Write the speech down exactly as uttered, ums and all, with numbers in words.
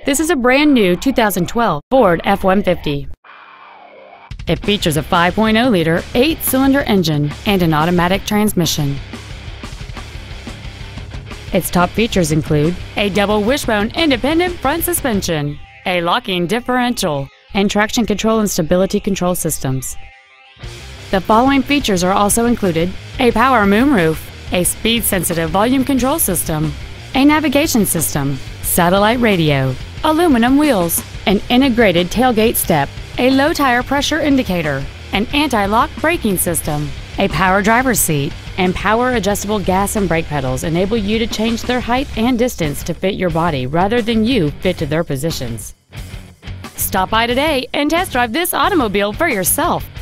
This is a brand new two thousand twelve Ford F one fifty. It features a five point oh liter eight-cylinder engine and an automatic transmission. Its top features include a double wishbone independent front suspension, a locking differential, and traction control and stability control systems. The following features are also included: a power moonroof, a speed-sensitive volume control system, a navigation system, satellite radio, aluminum wheels, an integrated tailgate step, a low tire pressure indicator, an anti-lock braking system, a power driver's seat, and power adjustable gas and brake pedals enable you to change their height and distance to fit your body rather than you fit to their positions. Stop by today and test drive this automobile for yourself.